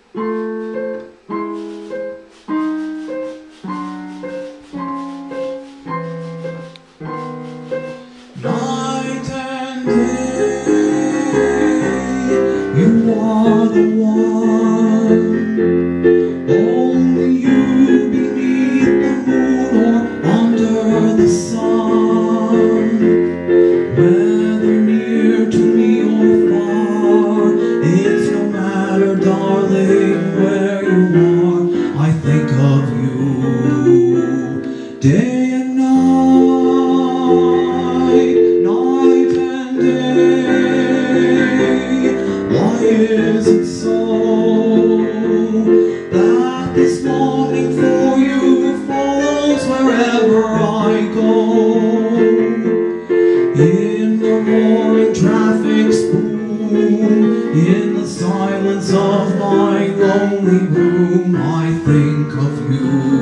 Night and day, you are the one. Only you beneath the moon or under the sun. Whether near to me or far, it's no matter, darling, where you are. I think of you day and night, night and day. Why is it so that this longing for you follows wherever I go? In the roaring traffic's boom, in the silence of my lonely room, I think of you.